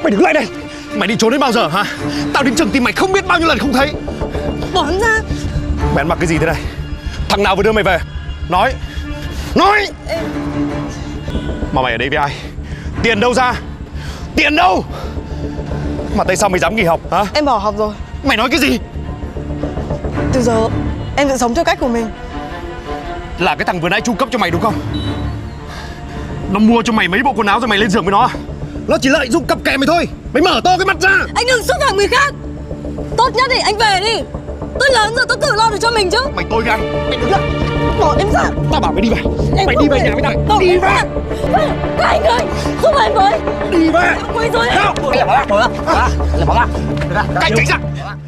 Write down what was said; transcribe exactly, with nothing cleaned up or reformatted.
Mày đứng lại đây. Mày đi trốn đến bao giờ hả? Tao đến trường tìm mày không biết bao nhiêu lần không thấy. Bỏ hắn ra. Mày ăn mặc cái gì thế này? Thằng nào vừa đưa mày về? Nói. Nói. Em... Mà mày ở đây với ai? Tiền đâu ra? Tiền đâu? Mà tại sao mày dám nghỉ học hả? Em bỏ học rồi. Mày nói cái gì? Từ giờ em sẽ sống theo cách của mình. Là cái thằng vừa nãy chu cấp cho mày đúng không? Nó mua cho mày mấy bộ quần áo rồi mày lên giường với nó à? Nó chỉ lợi dụng cặp kè mày thôi. Mày mở to cái mắt ra. Anh đừng xúc phạm người khác. Tốt nhất thì anh về đi. Tôi lớn rồi, tôi tự lo được cho mình chứ. Mày tôi gan. Mày đứng lại. Bỏ em ra. Tao bảo mày đi về. Em Mày đi về nhà với tao. Bỏ Đi em về. ra. Các anh ơi, giúp em với. Đi về. Em quên rồi. Không. Là bỏ ra, bỏ ra, là bỏ ra. Cách tránh ra.